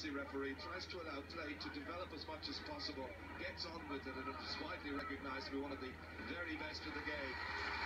Aussie referee tries to allow play to develop as much as possible, gets on with it, and is widely recognised to be one of the very best in the game.